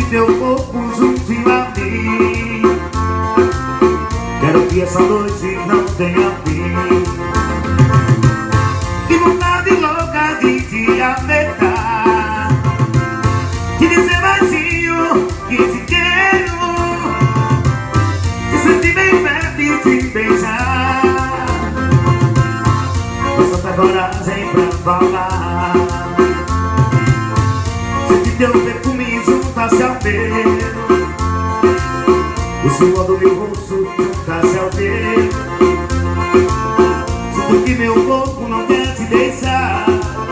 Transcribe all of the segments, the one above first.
teu corpo junto a mim. Quero que essa noite não tenha fim. Que vontade louca de te apertar, de dizer baixinho que te quero, de sentir bem perto e te beijar. Com tanta coragem pra falar, sentir teu perfume juntar-se ao meu, o suor do meu rosto juntar-se ao teu. Sinto que meu corpo não quer te deixar,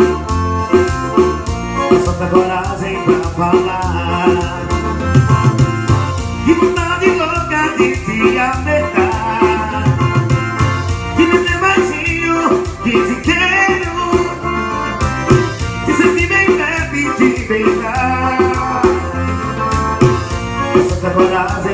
com tanta coragem pra falar. Que vontade louca de te apertar, de dizer baixinho que te quero, de sentir bem perto e te beijar. Com tanta coragem